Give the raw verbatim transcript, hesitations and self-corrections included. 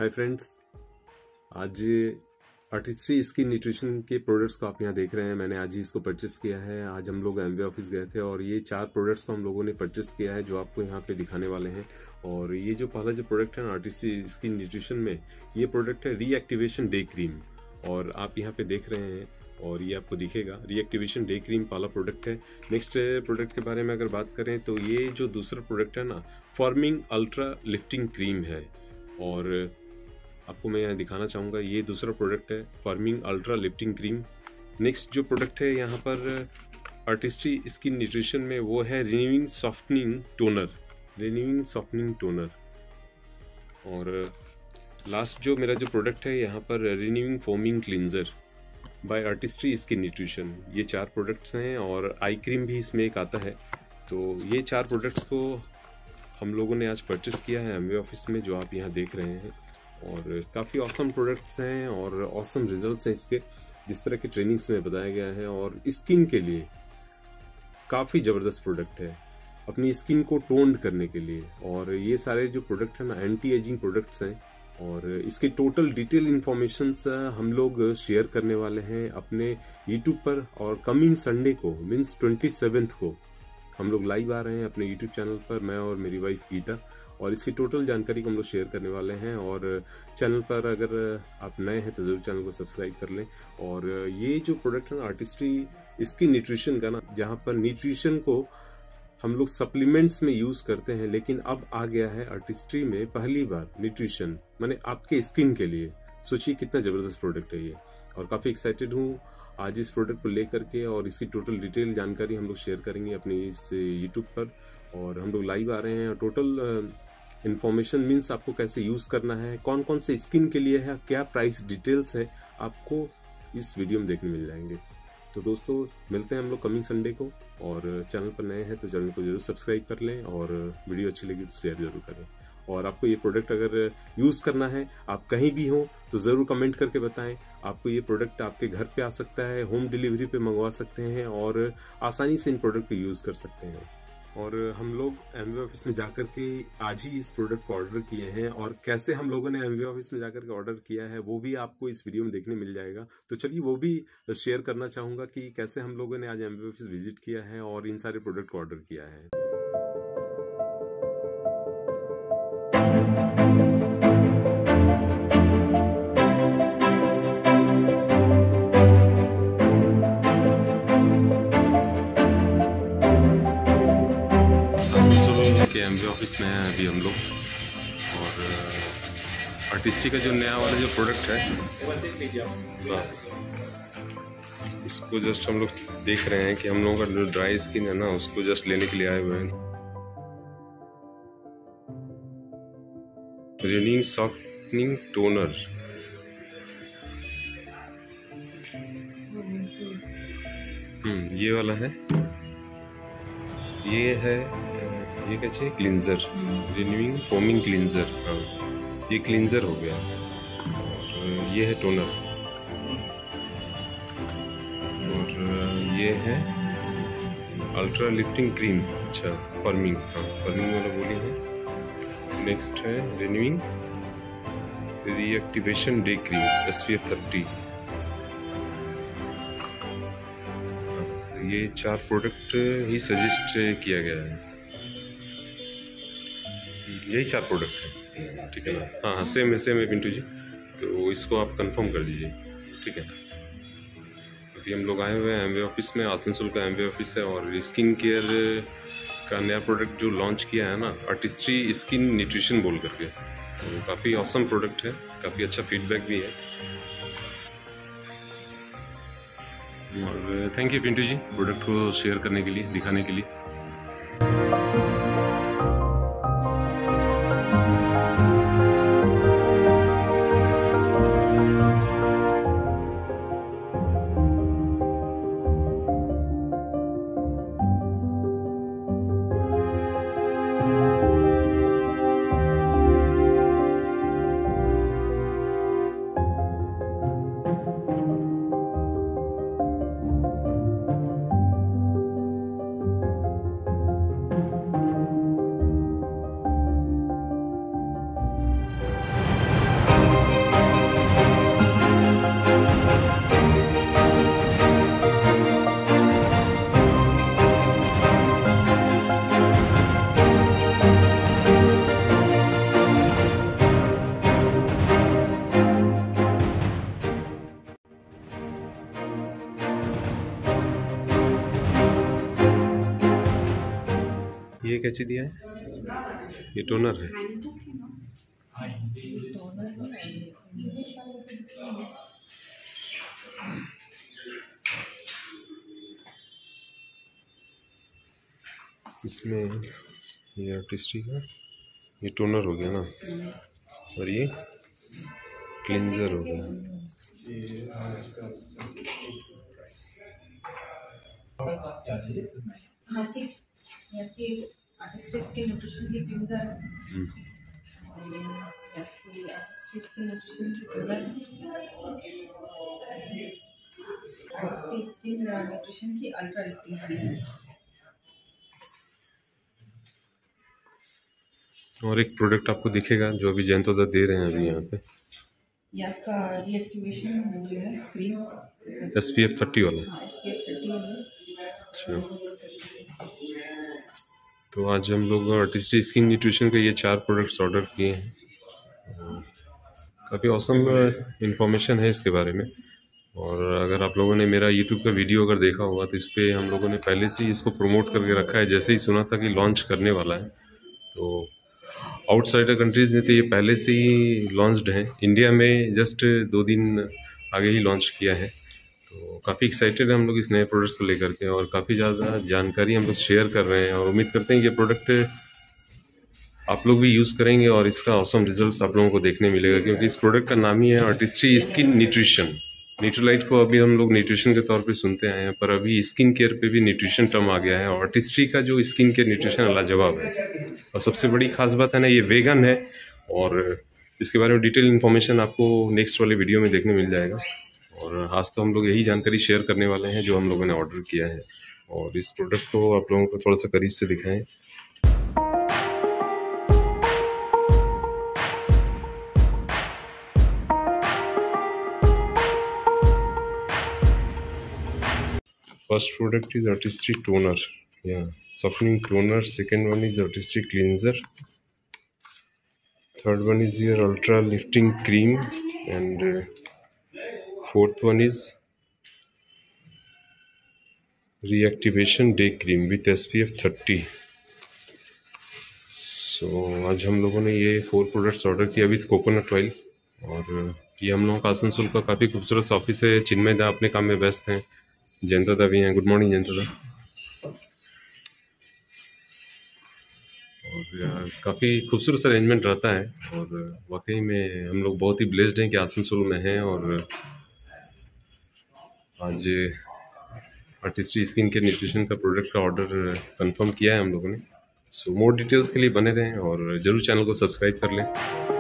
हाय friends, आज artistry skin nutrition के products को आप यहाँ देख रहे हैं। मैंने आज ही इसको परचेस किया है। आज हम लोग एमवे ऑफिस गए थे और ये चार प्रोडक्ट्स को हम लोगों ने परचेस किया है जो आपको यहाँ पे दिखाने वाले हैं। और ये जो पहला जो प्रोडक्ट है ना आर्टिस्ट्री स्किन न्यूट्रिशन में, ये प्रोडक्ट है रीएक्टिवेशन डे क्रीम। और आप यहाँ पे देख रहे हैं और ये आपको दिखेगा, रीएक्टिवेशन डे क्रीम पहला प्रोडक्ट है। नेक्स्ट प्रोडक्ट के बारे में अगर बात करें तो ये जो दूसरा प्रोडक्ट है ना, फॉर्मिंग अल्ट्रा लिफ्टिंग क्रीम है। और आपको मैं यहाँ दिखाना चाहूँगा, ये दूसरा प्रोडक्ट है firming ultra lifting cream. Next जो प्रोडक्ट है यहाँ पर आर्टिस्ट्री स्किन न्यूट्रिशन में, वो है renewing softening toner, renewing softening toner. और लास्ट जो मेरा जो प्रोडक्ट है यहाँ पर renewing foaming cleanser by artistry skin nutrition. ये चार प्रोडक्ट्स हैं और आई क्रीम भी इसमें एक आता है। तो ये चार प्रोडक्ट्स को हम लोगों ने आज परचेस किया है एमवे ऑफिस में, जो आप यहाँ देख रहे हैं। और काफ़ी ऑसम प्रोडक्ट्स हैं और ऑसम रिजल्ट्स हैं इसके, जिस तरह के ट्रेनिंग्स में बताया गया है। और स्किन के लिए काफ़ी ज़बरदस्त प्रोडक्ट है, अपनी स्किन को टोन्ड करने के लिए। और ये सारे जो प्रोडक्ट हैं ना, एंटी एजिंग प्रोडक्ट्स हैं। और इसके टोटल डिटेल इन्फॉर्मेशंस हम लोग शेयर करने वाले हैं अपने यूट्यूब पर। और कमिंग संडे को, मीन्स ट्वेंटी सेवेंथ को हम लोग लाइव आ रहे हैं अपने यूट्यूब चैनल पर, मैं और मेरी वाइफ गीता। और इसकी टोटल जानकारी को हम लोग शेयर करने वाले हैं। और चैनल पर अगर आप नए हैं तो ज़रूर चैनल को सब्सक्राइब कर लें। और ये जो प्रोडक्ट है ना आर्टिस्ट्री स्किन न्यूट्रिशन का ना, जहाँ पर न्यूट्रिशन को हम लोग सप्लीमेंट्स में यूज़ करते हैं, लेकिन अब आ गया है आर्टिस्ट्री में पहली बार न्यूट्रिशन, माने आपके स्किन के लिए। सोचिए कितना ज़बरदस्त प्रोडक्ट है ये। और काफ़ी एक्साइटेड हूँ आज इस प्रोडक्ट को लेकर के, और इसकी टोटल डिटेल जानकारी हम लोग शेयर करेंगे अपने इस यूट्यूब पर। और हम लोग लाइव आ रहे हैं। टोटल इन्फॉर्मेशन मीन्स आपको कैसे यूज़ करना है, कौन कौन से स्किन के लिए है, क्या प्राइस डिटेल्स है, आपको इस वीडियो में देखने मिल जाएंगे। तो दोस्तों, मिलते हैं हम लोग कमिंग संडे को। और चैनल पर नए हैं तो चैनल को जरूर सब्सक्राइब कर लें, और वीडियो अच्छी लगी तो शेयर जरूर करें। और आपको ये प्रोडक्ट अगर यूज़ करना है, आप कहीं भी हो तो ज़रूर कमेंट करके बताएं। आपको ये प्रोडक्ट आपके घर पे आ सकता है, होम डिलीवरी पे मंगवा सकते हैं और आसानी से इन प्रोडक्ट को यूज़ कर सकते हैं। और हम लोग एमवे ऑफिस में जाकर के आज ही इस प्रोडक्ट को ऑर्डर किए हैं। और कैसे हम लोगों ने एमवे ऑफिस में जाकर के ऑर्डर किया है वो भी आपको इस वीडियो में देखने मिल जाएगा। तो चलिए वो भी शेयर करना चाहूँगा कि कैसे हम लोगों ने आज एमवे ऑफिस विजिट किया है और इन सारे प्रोडक्ट को ऑर्डर किया है। एमवे ऑफिस में हैं अभी हम लोग। और आर्टिस्ट्री का जो नया वाला जो प्रोडक्ट है, इसको जस्ट हम लोग देख रहे हैं कि हम लोगों का जो ड्राई स्किन है ना, उसको जस्ट लेने के लिए आए हुए हैं। रिन्यूइंग सॉफ्टनिंग टोनर, हम्म ये वाला है। ये है, ये कैसे क्लींजर, रिन्यूइंग फोमिंग क्लींजर। हाँ, ये क्लींजर हो गया। और ये है टोनर। और ये है अल्ट्रा लिफ्टिंग क्रीम। अच्छा, फॉर्मिंग, हाँ फॉर्मिंग वाला बोली है। नेक्स्ट है renewing reactivation day cream S P F thirty. ये चार प्रोडक्ट ही सजेस्ट किया गया है, यही चार प्रोडक्ट है, ठीक है ना? हाँ हाँ सेम है, सेम है पिंटू जी। तो इसको आप कंफर्म कर दीजिए, ठीक है। अभी हम लोग आए हुए हैं एमवे ऑफिस में, आसनसोल का एमवे ऑफिस है। और स्किन केयर का नया प्रोडक्ट जो लॉन्च किया है ना, आर्टिस्ट्री स्किन न्यूट्रिशन बोल करके, तो काफ़ी ऑसम प्रोडक्ट है, काफ़ी अच्छा फीडबैक भी है। और thank you Pintu ji product को शेयर करने के लिए, दिखाने के लिए। ये कैसे दिया है? ये टोनर है। इसमें ये आर्टिस्टिक है, ये टोनर हो गया ना, और ये क्लींजर हो गया। हाँ जी, यहाँ की आर्टिस्टिक स्किन न्यूट्रिशन की क्लींजर है, और यहाँ की आर्टिस्टिक स्किन न्यूट्रिशन की टोनर है, आर्टिस्टिक स्किन न्यूट्रिशन की अल्ट्रा लिफ्टिंग क्रीम है, और एक प्रोडक्ट आपको दिखेगा जो अभी जयंतोदा दे रहे हैं अभी यहाँ पे, यहाँ का रिएक्टिवेशन जो है cream S P F thirty वाला। हाँ, एस पी एफ थर्टी वाला। अच्छा, तो आज हम लोग आर्टिस्टिक स्किन न्यूट्रिशन के ये चार प्रोडक्ट्स ऑर्डर किए हैं। काफ़ी औसम इंफॉर्मेशन है इसके बारे में, और अगर आप लोगों ने मेरा यूट्यूब का वीडियो अगर देखा होगा तो इस पर हम लोगों ने पहले से ही इसको प्रमोट करके रखा है। जैसे ही सुना था कि लॉन्च करने वाला है, तो आउटसाइडर कंट्रीज़ में तो ये पहले से ही लॉन्च्ड है, इंडिया में जस्ट दो दिन आगे ही लॉन्च किया है। तो काफ़ी एक्साइटेड है हम लोग इस नए प्रोडक्ट्स को लेकर के, और काफ़ी ज़्यादा जानकारी हम लोग शेयर कर रहे हैं, और उम्मीद करते हैं कि ये प्रोडक्ट आप लोग भी यूज़ करेंगे और इसका ऑसम रिजल्ट्स आप लोगों को देखने मिलेगा, क्योंकि इस प्रोडक्ट का नाम ही है आर्टिस्ट्री स्किन न्यूट्रिशन। न्यूट्रोलाइट को अभी हम लोग न्यूट्रिशन के तौर पे सुनते आए हैं, पर अभी स्किन केयर पे भी न्यूट्रिशन टर्म आ गया है, और आर्टिस्ट्री का जो स्किन केयर न्यूट्रिशन लाजवाब है। और सबसे बड़ी खास बात है ना, ये वेगन है, और इसके बारे में डिटेल इन्फॉर्मेशन आपको नेक्स्ट वाले वीडियो में देखने मिल जाएगा। और आज तो हम लोग यही जानकारी शेयर करने वाले हैं जो हम लोगों ने ऑर्डर किया है, और इस प्रोडक्ट को आप लोगों को थोड़ा सा करीब से दिखाएं। First product is artistic toner, yeah, softening toner. Second one is artistic cleanser. Third one is your ultra lifting cream, and uh, fourth one is reactivation day cream with S P F thirty. So so, आज हम लोगों ने ये four products order किया with coconut oil, और ये हम लोगों का आसनसोल का काफ़ी खूबसूरत ऑफिस है। चिन्मय दा अपने काम में व्यस्त हैं, जयंतोदा भी हैं। Good morning Jayantoda. और काफ़ी खूबसूरत सा अरेंजमेंट रहता है, और वाकई में हम लोग बहुत ही ब्लेस्ड हैं कि आसनसोल में हैं, और आज आर्टिस्ट्री स्किन केयर न्यूट्रिशन का प्रोडक्ट का ऑर्डर कंफर्म किया है हम लोगों ने। सो मोर डिटेल्स के लिए बने रहें, और ज़रूर चैनल को सब्सक्राइब कर लें।